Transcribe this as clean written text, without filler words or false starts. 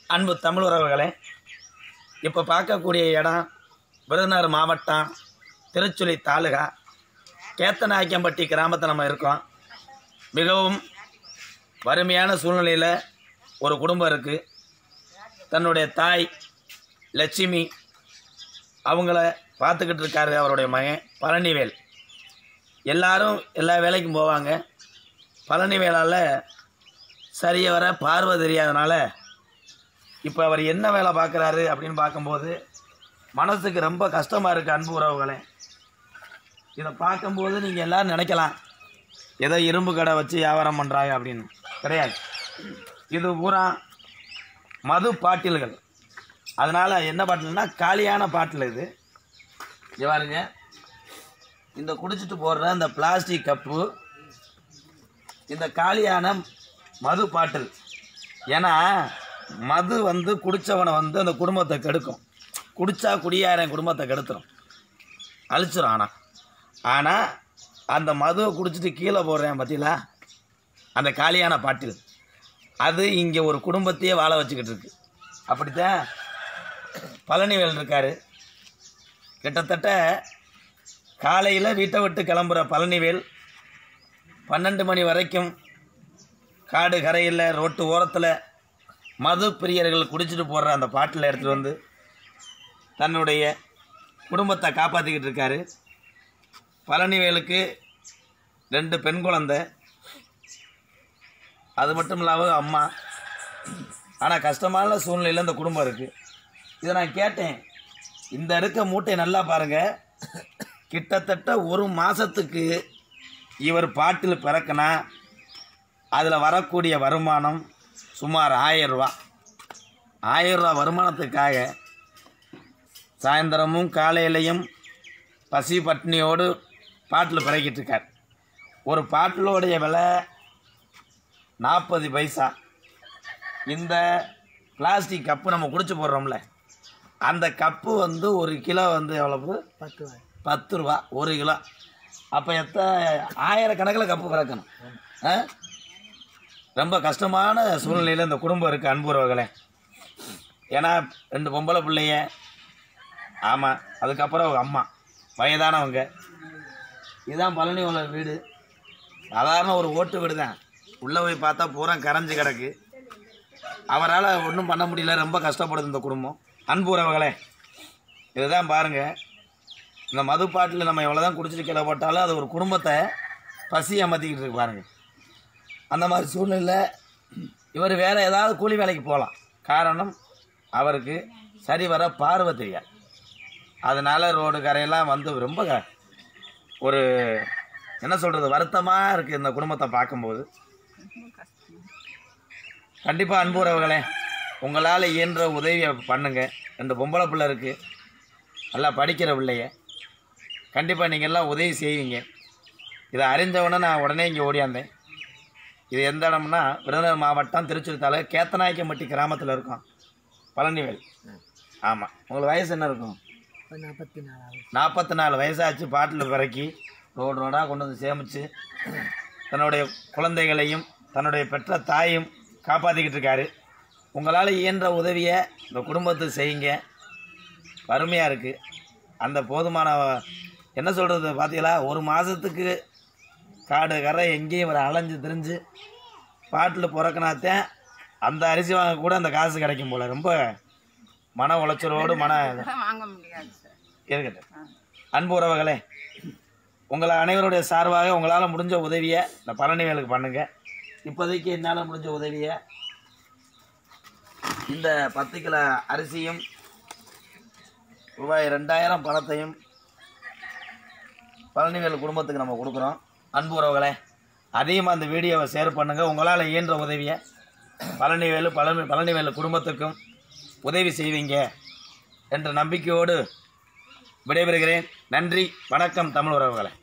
அன்பு தமிழ் உறவுகளே, இப்போ பார்க்கக்கூடிய இடம் விருதுநகர் மாவட்டம் திருச்சுழி தாலுகா கேத்தநாயக்கம்பட்டி கிராமத்தில் நம்ம இருக்கோம். மிகவும் வறுமையான சூழ்நிலையில் ஒரு குடும்பம் இருக்குது. தன்னுடைய தாய் லட்சுமி அவங்கள பார்த்துக்கிட்டு இருக்காரு அவருடைய மகன் பழனிவேல். எல்லாரும் எல்லா வேலைக்கும் போவாங்க. பழனிவேலால் சரிய வர பார்வை தெரியாதனால இப்போ அவர் என்ன வேலை பார்க்குறாரு அப்படின்னு பார்க்கும்போது மனசுக்கு ரொம்ப கஷ்டமாக இருக்குது. அன்பு உறவுகளே, இதை பார்க்கும்போது நீங்கள் எல்லோரும் நினைக்கலாம் ஏதோ இரும்பு கடை வச்சு வியாபாரம் பண்ணுறாங்க அப்படின்னு. கிடையாது. இது பூரா மது பாட்டில்கள். அதனால் என்ன பாட்டில்னா காலியான பாட்டில். இது பாருங்க, இந்த குடிச்சிட்டு போடுற இந்த பிளாஸ்டிக் கப்பு, இந்த காலியான மது பாட்டில். ஏன்னா மது குடித்தவனை அந்த குடும்பத்தை கெடுக்கும். குடித்தா குடியாரன் குடும்பத்தை கெடுத்துரும், அழிச்சிடும். ஆனால் அந்த மதுவை குடிச்சிட்டு கீழே போடுறேன் பார்த்தீங்களா, அந்த காலியான பாட்டில், அது இங்கே ஒரு குடும்பத்தையே வாழ வச்சுக்கிட்டு இருக்கு. அப்படித்தான் பழனிவேல் இருக்கார். கிட்டத்தட்ட காலையில் வீட்டை விட்டு கிளம்புற பழனிவேல் 12 மணி வரைக்கும் காடு கரையில் ரோட்டு ஓரத்தில் மது பிரியர்கள் குடிச்சிட்டு போடுற அந்த பாட்டில் எடுத்துகிட்டு வந்து தன்னுடைய குடும்பத்தை காப்பாற்றிக்கிட்டு இருக்காரு. பழனிவேலுக்கு 2 பெண் குழந்தை, அது மட்டும் இல்லாமல் அம்மா. ஆனால் கஷ்டமான சூழ்நிலையில் இந்த குடும்பம் இருக்குது. இதை நான் கேட்டேன், இந்த இருக்க மூட்டை நல்லா பாருங்கள், கிட்டத்தட்ட 1 மாதத்துக்கு இவர் பாட்டில் பிறக்கினா அதில் வரக்கூடிய வருமானம் சுமார் 1000 ரூபா. 1000 ரூபா வருமானத்துக்காக சாயந்தரமும் காலையிலையும் பசி பட்டினியோடு பாட்டில் பிறக்கிட்டு இருக்கார். ஒரு பாட்டிலோடைய விலை 40 பைசா. இந்த பிளாஸ்டிக் கப்பு நம்ம குடிச்சு போடுறோம்ல, அந்த கப்பு 1 கிலோ எவ்வளவு? 10 ரூபா 1 கிலோ. அப்போ 1000கணக்கில் கப்பு பிறக்கணும். ரொம்ப கஷ்டமான சூழ்நிலையில் இந்த குடும்பம் இருக்குது. அன்பு உறவுகளே, ஏன்னா 2 பொம்பளை பிள்ளைய, ஆமாம், அதுக்கப்புறம் அவங்க அம்மா வயதானவங்க. இதுதான் பழனி உள்ள வீடு. சாதாரண ஒரு ஓட்டு வீடு தான். உள்ளே போய் பார்த்தா பூரா கரைஞ்சி கிடக்கு. அவரால் ஒன்றும் பண்ண முடியல, ரொம்ப கஷ்டப்படுது இந்த குடும்பம். அன்பு உறவுகளே, இதுதான் பாருங்கள், இந்த மது பாட்டில் நம்ம எவ்வளோ தான் குடிச்சிட்டு கீழே போட்டாலும் அது ஒரு குடும்பத்தை பசி அமர்த்திக்கிட்டு இருக்கு பாருங்கள். அந்த மாதிரி சூழ்நிலையில் இவர் வேறு ஏதாவது கூலி வேலைக்கு போகலாம். காரணம், அவருக்கு சரி வர பார்வை தெரியாது. அதனால் ரோடு கரையெல்லாம் ரொம்ப ஒரு என்ன சொல்கிறது, வருத்தமாக இருக்குது இந்த குடும்பத்தை பார்க்கும்போது. கண்டிப்பாக அன்பு உறவுகளே, உங்களால் இயன்ற உதவியை பண்ணுங்கள். 2 பொம்பளை பிள்ளை இருக்குது, நல்லா படிக்கிற பிள்ளைய. கண்டிப்பாக நீங்கள் எல்லாம் உதவி செய்வீங்க. இதை அறிஞ்சவொடனே நான் உடனே இங்கே ஓடியாந்தேன். இது எந்த இடம்னா விருதுநகர் மாவட்டம் திருச்சுழி தாலுகா கேத்தநாயக்கம்பட்டி கிராமத்தில் இருக்கோம். பழனிவேல். ஆமாம். உங்களுக்கு வயசு என்ன இருக்கும்? 44 வயசாச்சு. பாட்டில் பிறக்கி ரோடு ரோடாக கொண்டு வந்து சேமித்து தன்னுடைய குழந்தைகளையும் தன்னுடைய பெற்ற தாயும் காப்பாற்றிக்கிட்டு இருக்காரு. உங்களால் இயன்ற உதவியை இந்த குடும்பத்துக்கு செய்யுங்க. வறுமையாக இருக்குது. அந்த போதுமான என்ன சொல்கிறது பார்த்தீங்களா, 1 மாதத்துக்கு காடு கரை எங்கேயும் ஒரு அலைஞ்சு திரிஞ்சு பாட்டில் பிறக்கினாத்தான் அந்த அரிசி வாங்க கூட அந்த காசு கிடைக்கும் போல். ரொம்ப மன உளைச்சலோடு வாங்க முடியாது இருக்கட்டும். அன்பு உறவுகளே, உங்களை அனைவருடைய சார்பாக உங்களால் முடிஞ்ச உதவியை இந்த பழனிவேலுக்கு பண்ணுங்கள். இப்போதைக்கு என்னால் முடிஞ்ச உதவியை இந்த 10 கிலோ அரிசியும் ரூபாய் 2000 பணத்தையும் பழனிவேல் குடும்பத்துக்கு நம்ம கொடுக்குறோம். அன்பு உறவுகளே, அதிகமாக அந்த வீடியோவை ஷேர் பண்ணுங்கள். உங்களால் இயன்ற உதவியை பழனிவேல் குடும்பத்துக்கும் உதவி செய்வீங்க என்ற நம்பிக்கையோடு விடைபெறுகிறேன். நன்றி, வணக்கம் தமிழ் உறவுகளே.